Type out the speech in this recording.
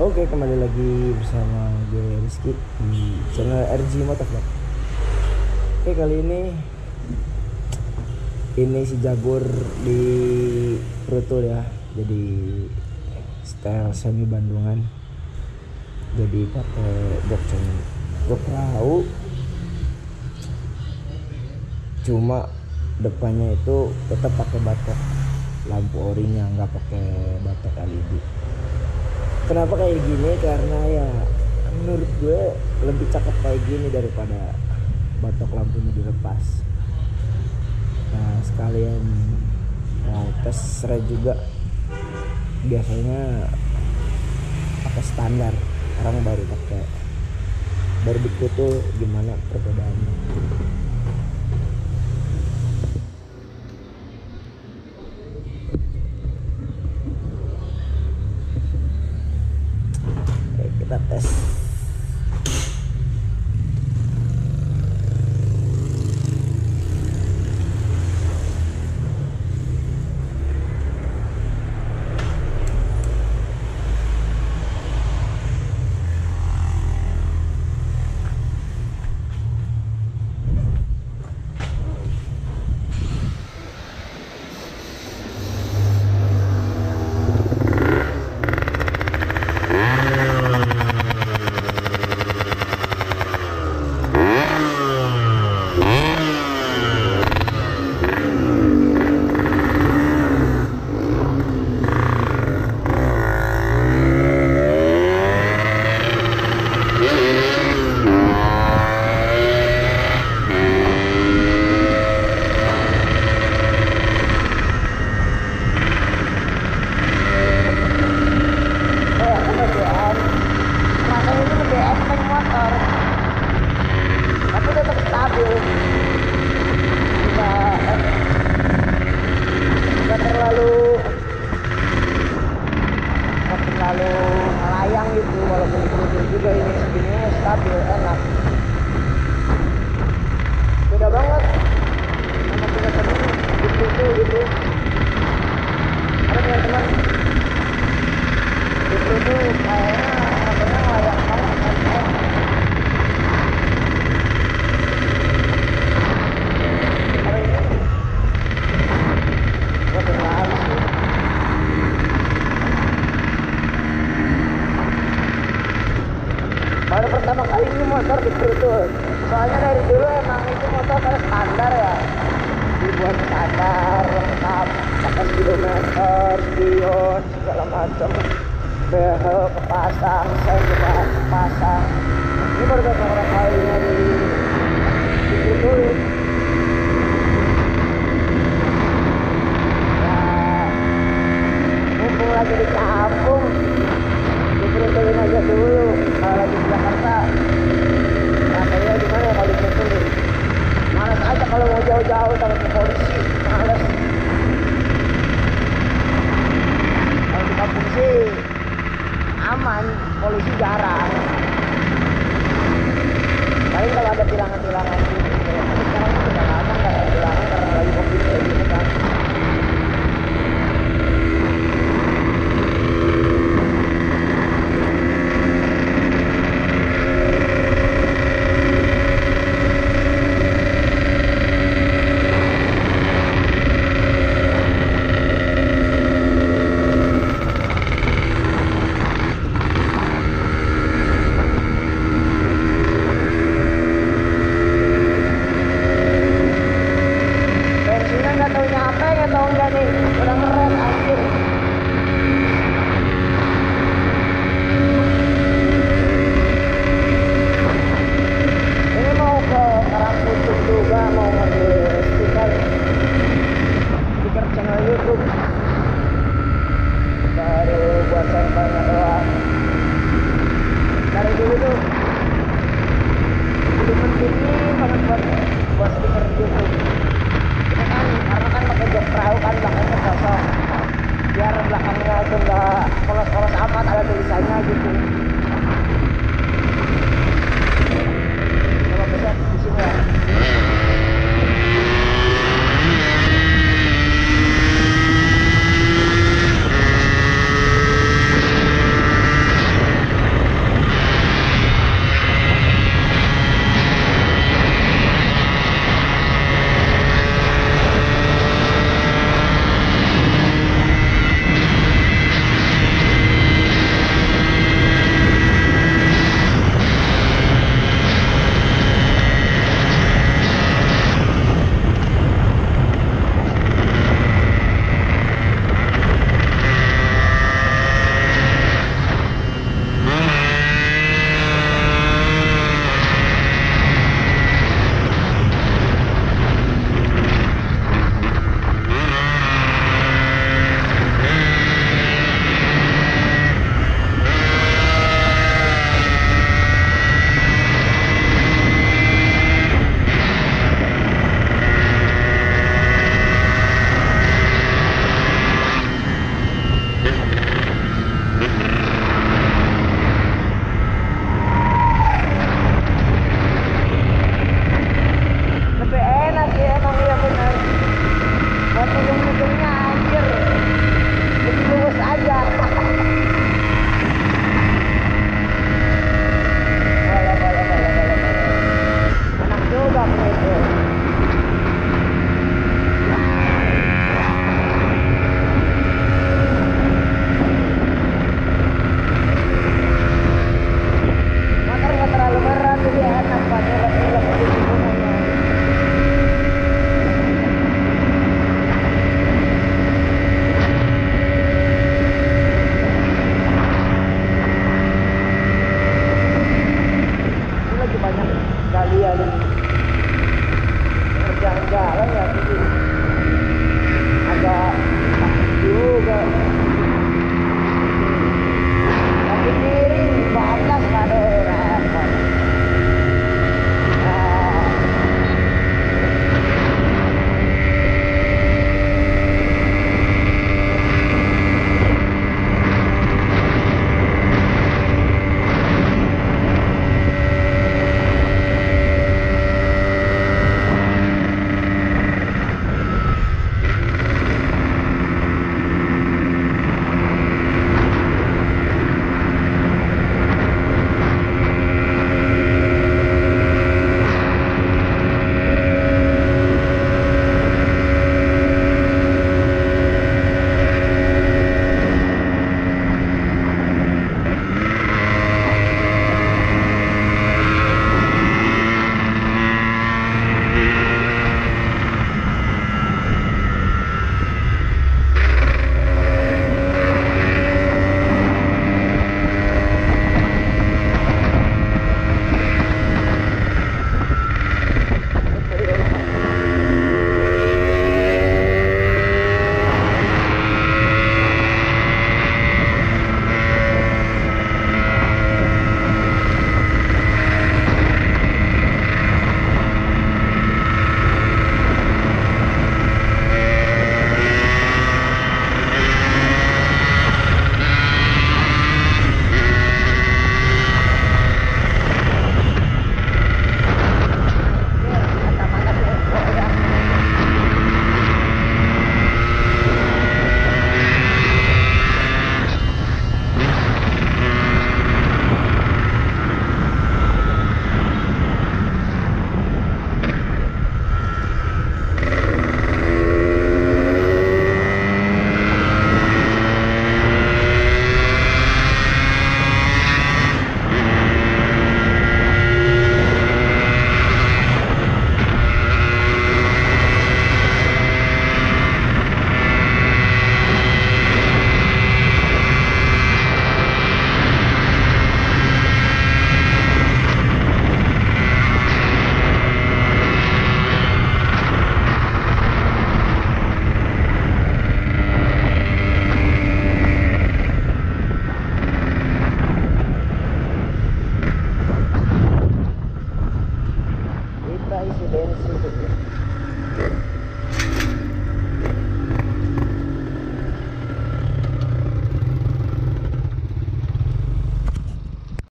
Oke, kembali lagi bersama gue Rizky di channel RG Motovlog. Oke, kali ini si Jaguar di Brutul ya. Jadi style semi Bandungan. Jadi pakai box perahu. Cuma depannya itu tetap pakai batok lampu orinya, nggak pakai batok LED. Kenapa kayak gini? Karena ya menurut gue lebih cakep kayak gini daripada batok lampunya dilepas. Nah, sekalian mau tes serai juga. Biasanya pakai standar, sekarang baru dikutul gimana perbedaannya. Kita tes. Terlalu melayang gitu, walaupun itu juga ini spinnya stabil, enak, beda banget sama kita tadi gitu. Ada teman-teman itu kayaknya motornya melayang banget kan. Kalau ini gua terlalu sih. Baru pertama kali ini motor di Brutul. Soalnya dari dulu emang itu motor kayak standar ya, dibuat standar lengkap, pakai speedometer, spion, segala macam, behel kepasang, saya juga kepasang. Ini baru pertama kalinya di Brutul. Ya, mumpung lagi di kampung, diberutulin aja dulu. Kalau lagi di Jakarta rasanya gimana ya kalau diberutulin? Males aja kalau mau jauh-jauh sama ke polisi, males. Kalau di kampung sih aman, polisi jarang. Paling kalau ada tilangan-tilangan gitu. Tapi sekarang udah lama nggak ada tilangan karena lagi covid kayak gini kan. isi bensin tuh.